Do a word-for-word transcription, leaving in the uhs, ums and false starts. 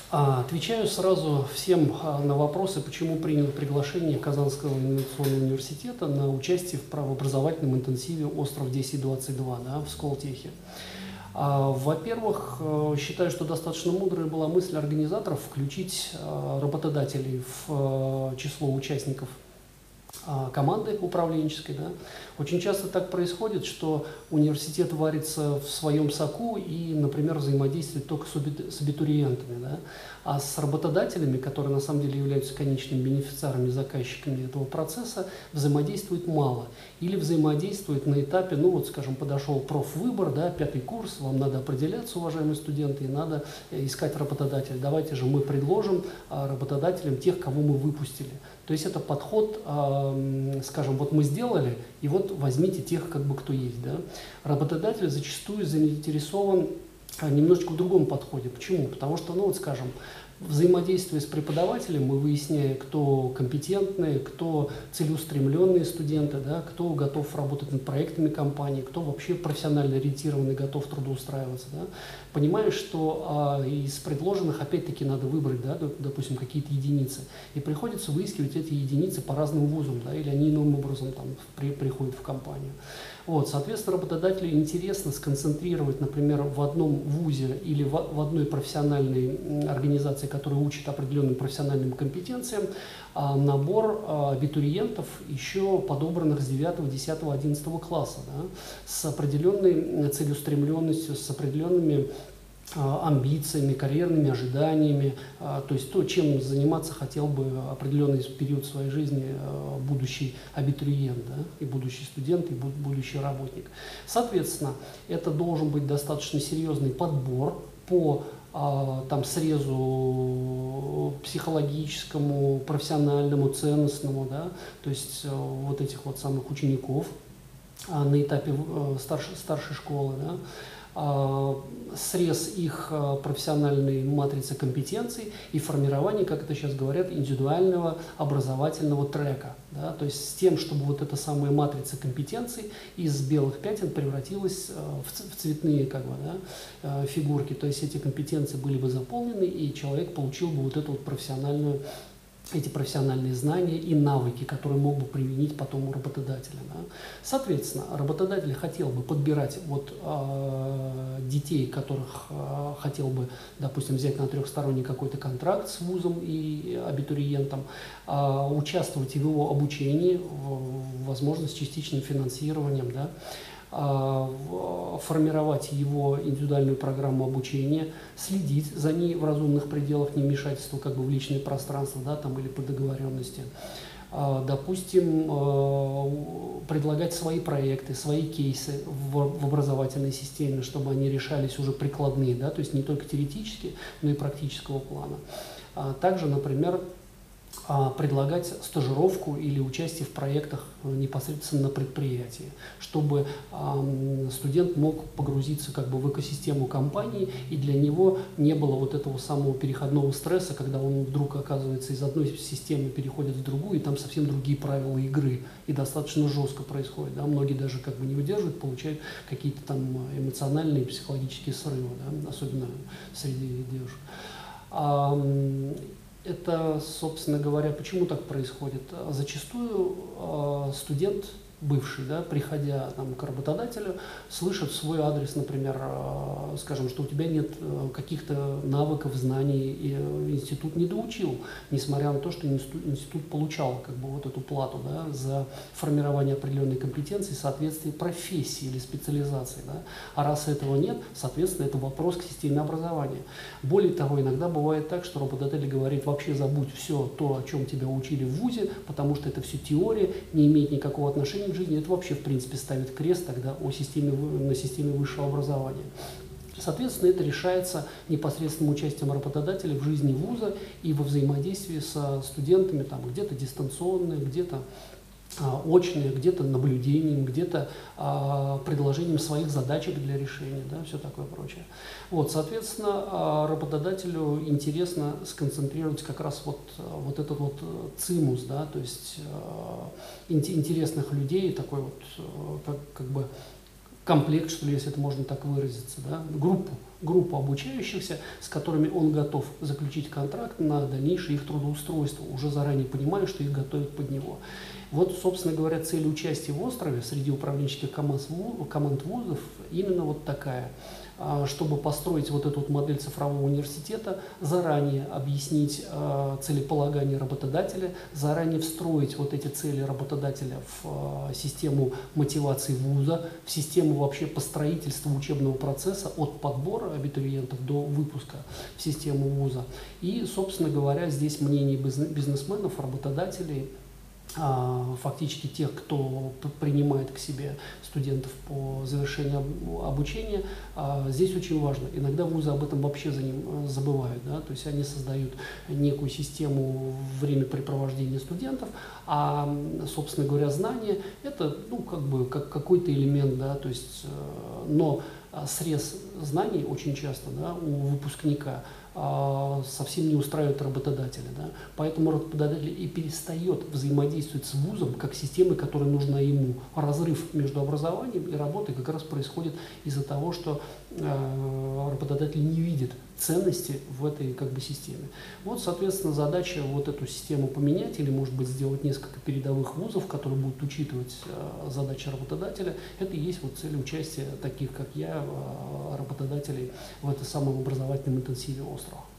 А, Отвечаю сразу всем а, на вопросы, почему принял приглашение Казанского инновационного университета на участие в правообразовательном интенсиве «Остров десять двадцать два», да, в Сколтехе. А, Во-первых, э, считаю, что достаточно мудрая была мысль организаторов включить а, работодателей в а, число участников а, команды управленческой. Да. Очень часто так происходит, что университет варится в своем соку и, например, взаимодействует только с абит- с абитуриентами, да, а с работодателями, которые на самом деле являются конечными бенефициарами, заказчиками этого процесса, взаимодействует мало. Или взаимодействует на этапе, ну вот, скажем, подошел профвыбор, да, пятый курс, вам надо определяться, уважаемые студенты, и надо искать работодателя. Давайте же мы предложим а, работодателям тех, кого мы выпустили. То есть это подход, э, скажем, вот мы сделали, и вот возьмите тех, как бы кто есть. Да? Работодатель зачастую заинтересован а, немножечко в другом подходе. Почему? Потому что, ну вот скажем, взаимодействуя с преподавателем, мы выясняем, кто компетентные, кто целеустремленные студенты, да, кто готов работать над проектами компании, кто вообще профессионально ориентированный, готов трудоустраиваться. Да. Понимаешь, что а, из предложенных опять-таки надо выбрать, да, допустим, какие-то единицы. И приходится выискивать эти единицы по разным вузам, да, или они иным образом там, при, приходят в компанию. Вот, соответственно, работодателю интересно сконцентрировать, например, в одном вузе или в, в одной профессиональной организации, которая учит определенным профессиональным компетенциям, а, набор а, абитуриентов, еще подобранных с девятого, десятого, одиннадцатого класса, да, с определенной целеустремленностью, с определенными амбициями, карьерными ожиданиями, то есть то, чем заниматься хотел бы определенный период своей жизни будущий абитуриент, да, и будущий студент, и будущий работник. Соответственно, это должен быть достаточно серьезный подбор по там, срезу психологическому, профессиональному, ценностному, да, то есть вот этих вот самых учеников на этапе старшей, старшей школы, да, срез их профессиональной матрицы компетенций и формирование, как это сейчас говорят, индивидуального образовательного трека. Да, то есть с тем, чтобы вот эта самая матрица компетенций из белых пятен превратилась в цветные как бы, да, фигурки. То есть эти компетенции были бы заполнены, и человек получил бы вот эту вот профессиональную эти профессиональные знания и навыки, которые мог бы применить потом у работодателя. Да. Соответственно, работодатель хотел бы подбирать вот, э, детей, которых э, хотел бы, допустим, взять на трехсторонний какой-то контракт с вузом и абитуриентом, э, участвовать в его обучении, в, возможно, с частичным финансированием, да, формировать его индивидуальную программу обучения, следить за ней в разумных пределах, не вмешательства как бы в личное пространство, да, там, или по договоренности. Допустим, предлагать свои проекты, свои кейсы в, в образовательной системе, чтобы они решались уже прикладные, да, то есть не только теоретически, но и практического плана. Также, например, предлагать стажировку или участие в проектах непосредственно на предприятии, чтобы э, студент мог погрузиться как бы в экосистему компании, и для него не было вот этого самого переходного стресса, когда он вдруг оказывается из одной системы переходит в другую, и там совсем другие правила игры, и достаточно жестко происходит. Да? Многие даже как бы не выдерживают, получают какие-то там эмоциональные, психологические срывы, да? Особенно среди девушек. Это, собственно говоря, почему так происходит? Зачастую э, студент, бывший, да, приходя там, к работодателю, слышит в свой адрес, например, э, скажем, что у тебя нет э, каких-то навыков, знаний, и э, институт не доучил, несмотря на то, что институт, институт получал как бы, вот эту плату, да, за формирование определенной компетенции в соответствии профессии или специализации. Да. А раз этого нет, соответственно, это вопрос к системе образования. Более того, иногда бывает так, что работодатель говорит, вообще забудь все то, о чем тебя учили в вузе, потому что это все теория, не имеет никакого отношения к жизни. Это вообще, в принципе, ставит крест тогда о системе, на системе высшего образования. Соответственно, это решается непосредственным участием работодателя в жизни вуза и во взаимодействии со студентами, там, где-то дистанционные, где-то очные, где-то наблюдением, где-то а, предложением своих задачек для решения, да, все такое прочее. Вот, соответственно, а, работодателю интересно сконцентрировать как раз вот, вот этот вот цимус, да, то есть а, интересных людей, такой вот как, как бы комплект, что ли, если это можно так выразиться, да, группу, группу обучающихся, с которыми он готов заключить контракт на дальнейшее их трудоустройство, уже заранее понимая, что их готовят под него. Вот, собственно говоря, цель участия в острове среди управленческих команд, команд вузов именно вот такая, чтобы построить вот эту вот модель цифрового университета, заранее объяснить э, целеполагание работодателя, заранее встроить вот эти цели работодателя в э, систему мотивации вуза, в систему вообще построительства учебного процесса от подбора абитуриентов до выпуска в систему вуза. И, собственно говоря, здесь мнение бизнесменов, работодателей, фактически тех, кто принимает к себе студентов по завершению обучения, здесь очень важно. Иногда вузы об этом вообще за ним забывают, да? То есть они создают некую систему времяпрепровождения студентов, а, собственно говоря, знания – это, ну, как бы как какой-то элемент, да? То есть, но срез знаний очень часто, да, у выпускника совсем не устраивает работодателя. Да? Поэтому работодатель и перестает взаимодействовать с вузом как системой, которая нужна ему. Разрыв между образованием и работой как раз происходит из-за того, что э, работодатель не видит ценности в этой как бы системе. Вот, соответственно, задача вот эту систему поменять или, может быть, сделать несколько передовых вузов, которые будут учитывать э, задачи работодателя. Это и есть вот цель участия таких, как я, э, работодателей в этом самом образовательном интенсиве острова.